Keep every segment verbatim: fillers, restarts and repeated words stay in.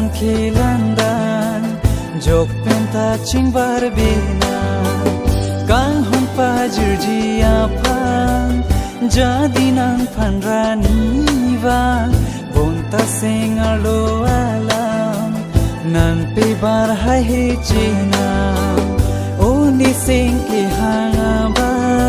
songkilandan jok penta chingbar bina kang hon pajur jiapang jadi nang panrani va bonta sengalo alam nan pe bar hai he china oni sing ki hangaba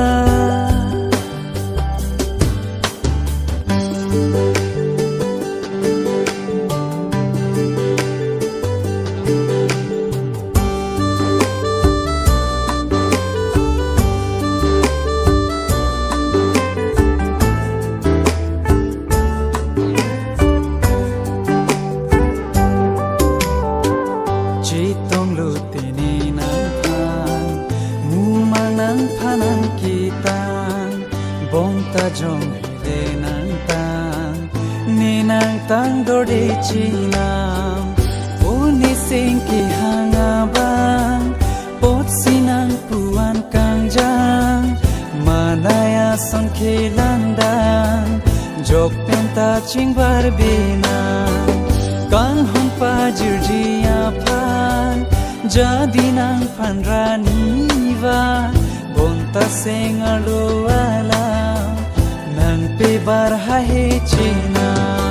jong hele nang tang ni nang tang dode chinam oni sing ki hanga bang pot sinang puan kang jang manaya son khilandan jok penta chingbar bina kang hon pajir jia pan jadi nang panrani va bonta sengalo ala nang pe bar hai china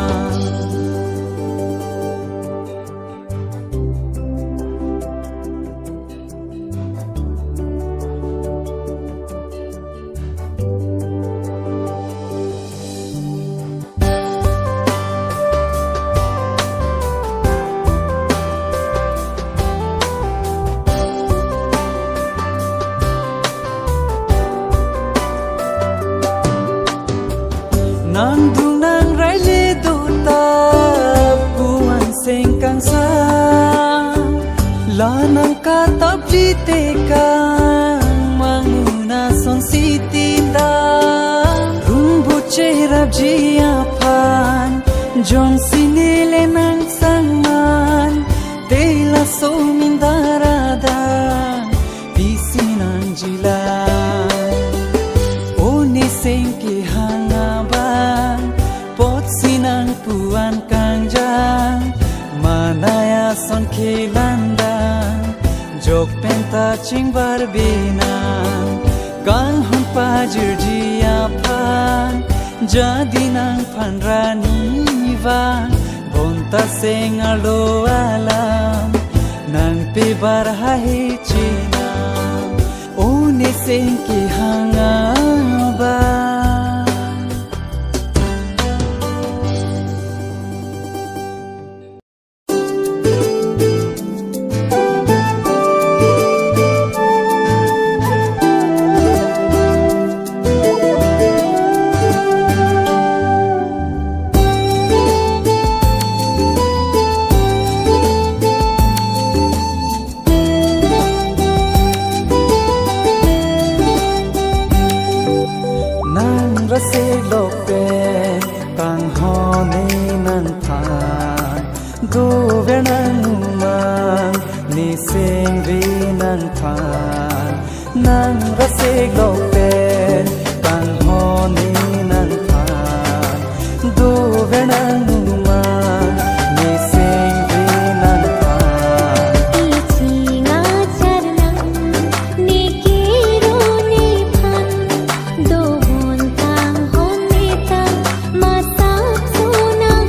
nang dung nang rai le do ta puan seng kang sa la nang ka tap ji te kang manguna son si tinda rung bu che rap ji aphan jong sinele nang sang man te la so min darada pi sinang jila oni seng ki sinang puan kang jang manaya son khilandan jok penta chingbar bina kang hon pajur jia pan jadi nang panrani va bonta sengalo alam nang pe bar hai china oni seng ki hanga ba nang rase glope tang honi nang tha do venang ma ni sing vi nang tha ichi nga charnang ni ki ro ni phan do bon tang honi tang ma sa su nang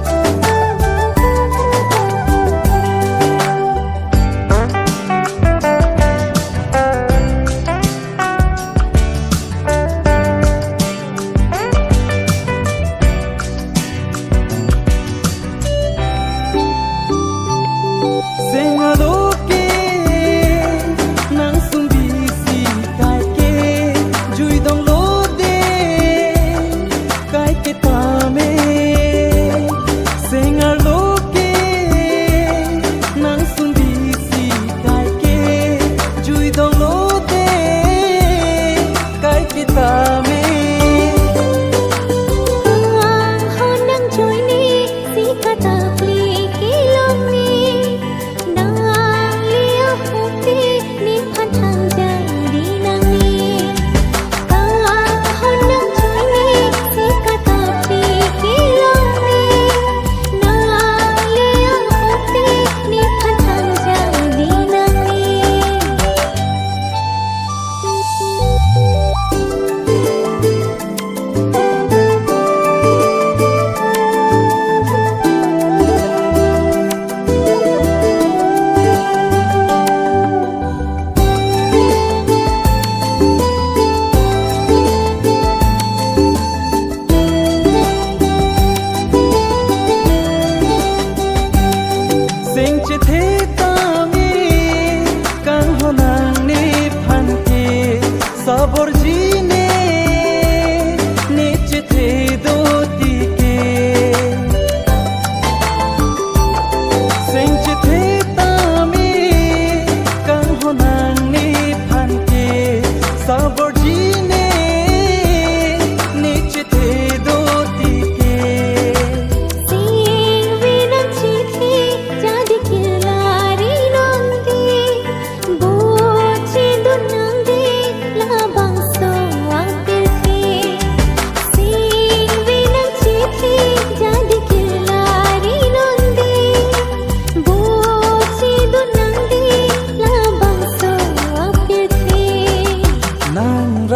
phan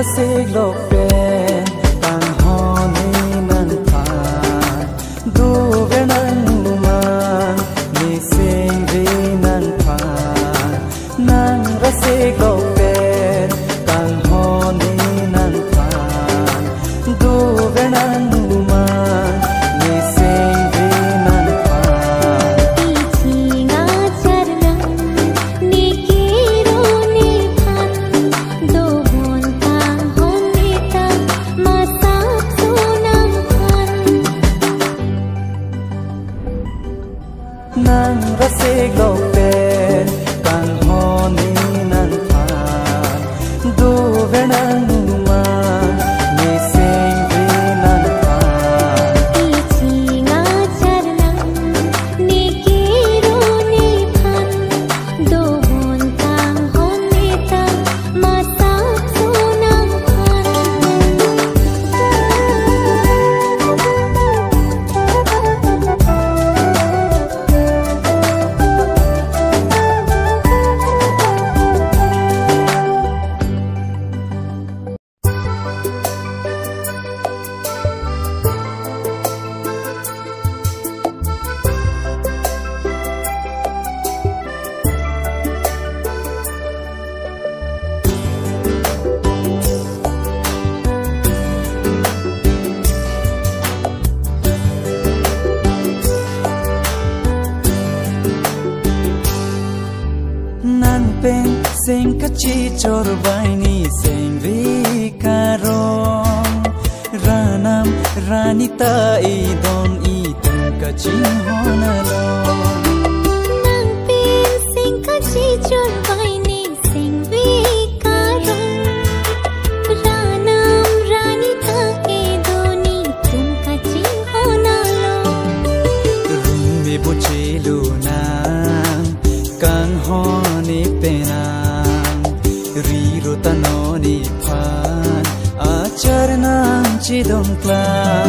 se lok pen tang hone nan pa du ve nan ma ni sing ve nan pa nang ra se lok pen tang hone nan pa du ve nan ma ni sing ve nan pa ichi nga charna ni ki ro ni phan do bon tang hon ni ta ma sa su nang phan nang ra se lok pen tang hone nan pa du ve nan ma ni sing ve nan pa ichi nga charna ni ki ro ni phan do bon tang hon ni ta ma sa su nang phan nan pen sing ka chi chor bai ni sing vi karom ranam rani ta i don i tum ka chi hona lo nang pin sing ka chi chor vai ni sing vi ka rong ranam rani tha e doni tum ka chi hona lo rum me bo che lu na kang honi penang ri ro ta no ni phan a charnam chi dom kla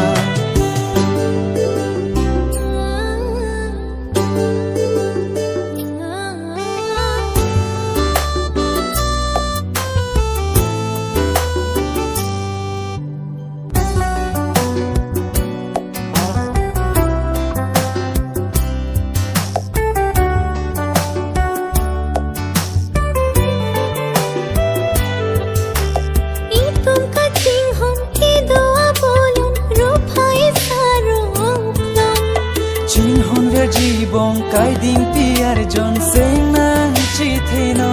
i tum ka ching hon ki do a bolon ro phai sa ro long chin hon ver ji bong kai ding pi ar jon sing nang chi the no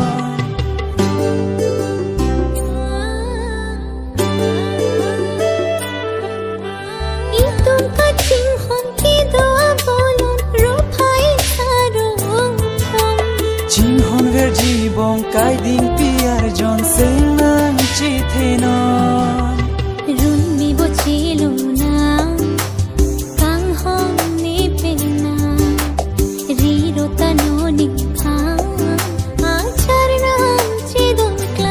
i tum ka ching hon ki do a bolon ro phai sa ro long chin hon ver ji bong kai ding pi ar jon sing nang chi the no run mi bo chi lu na kang hong ni pe na ri ro ta no ni pha a charna chi don kla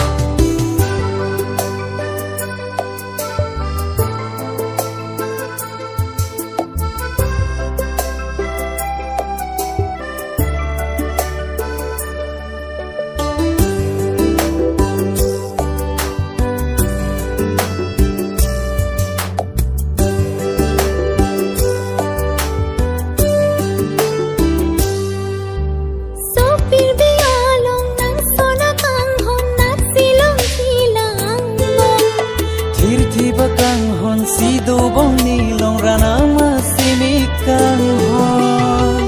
so pir bi along nang sona kang hon na silong silang bong thir thi ba kang hon si do bong ni long rana ma si mi kang hon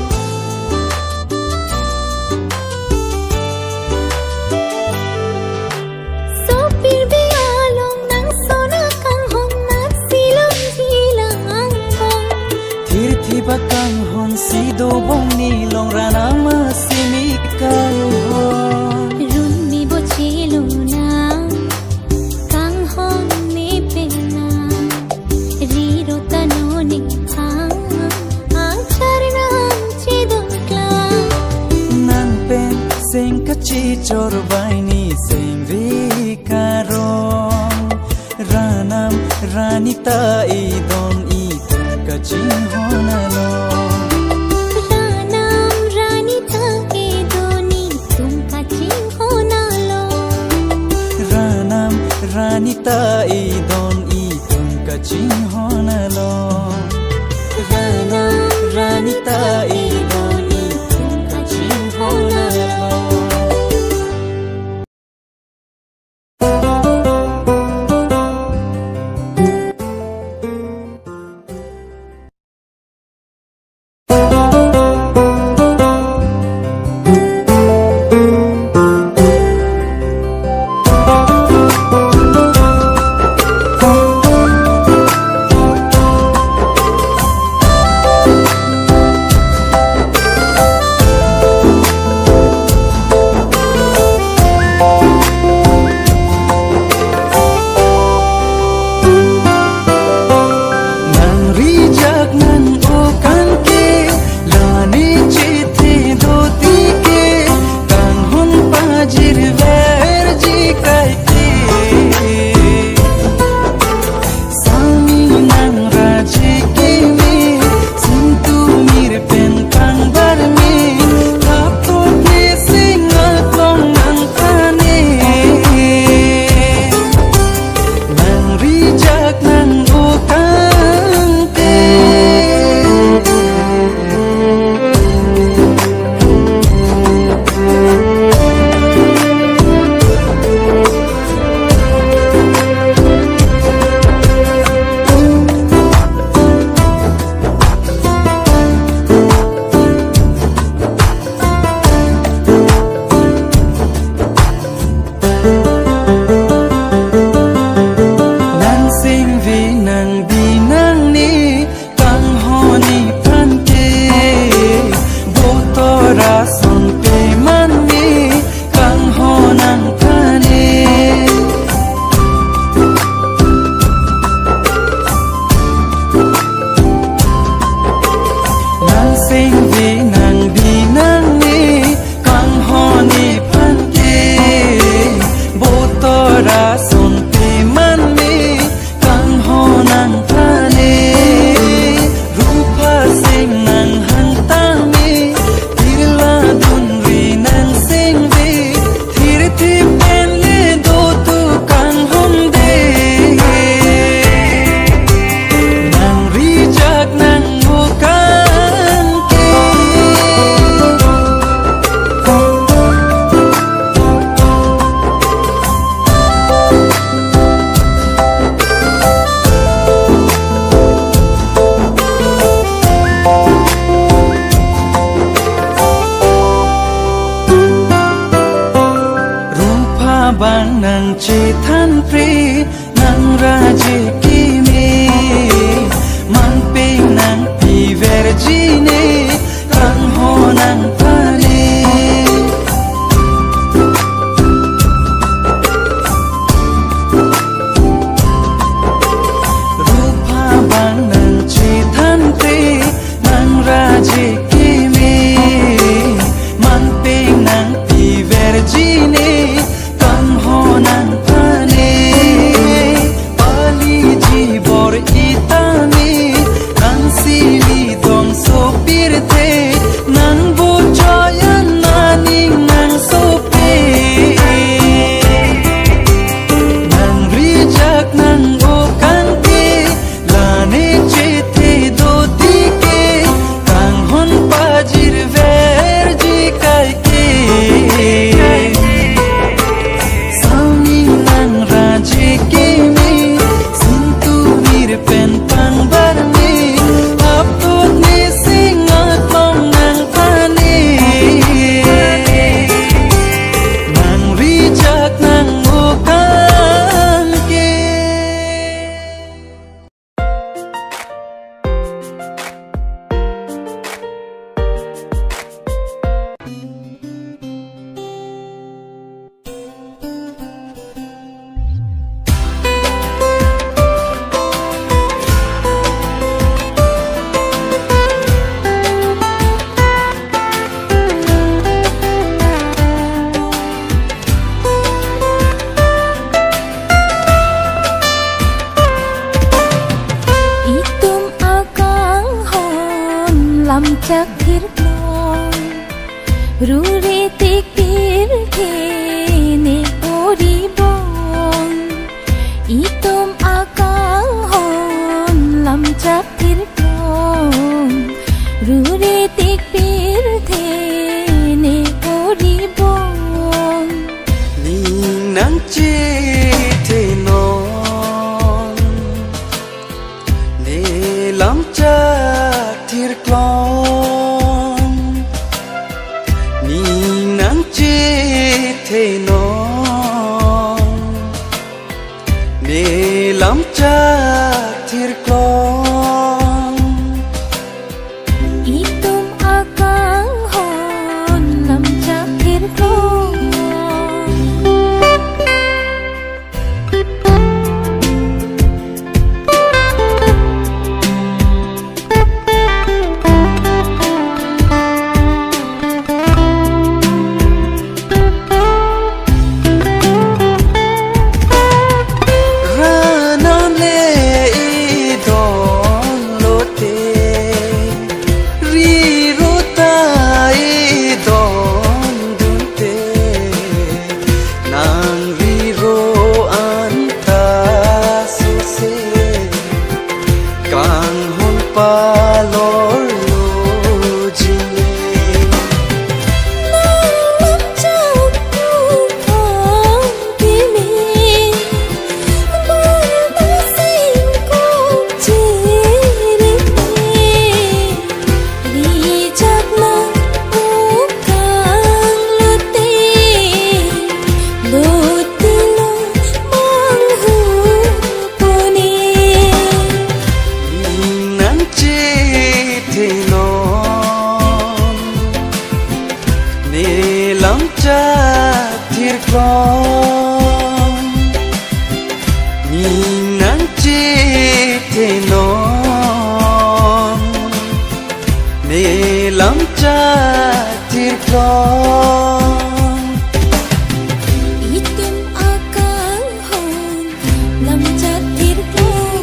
so pir bi along nang sona kang hon na silong silang bong thir thi ba kang hon si do bong ni long rana ma si mi kang hon run mi bo chi lu na kang hong ni pe na ri ro ta no ni pha a charna chi don kla nan pen sing ka chi chor bai ni sing vi karom ranam rani ta i don i tum ka chi hona lo ranam rani tha e doni tum ka chi hona lo ranam Ranita idon itong kachinghonalong Rana Ranita idon itong kachinghonalong non ne lam cha thir klong itum akang hon lam cha thir klong lam cha thir klong ni nan chi the non ne lam cha thir klong itum akang hon lam cha thir klong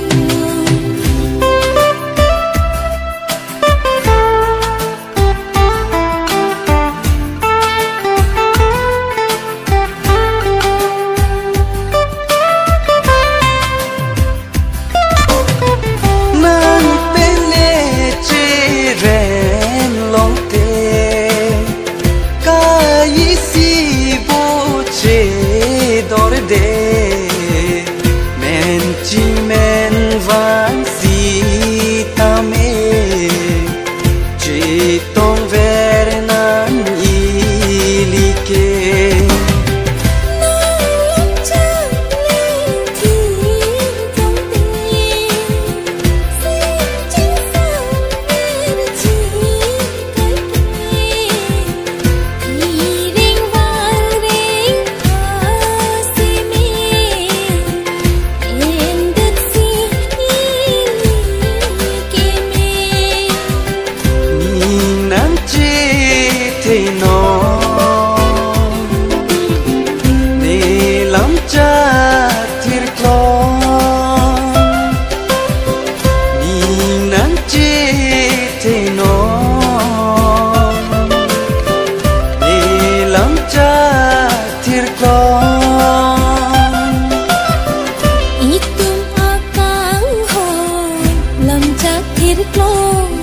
men chi men van si ta me chi tong ver nan ili ke itum akang hon lam cha thir klong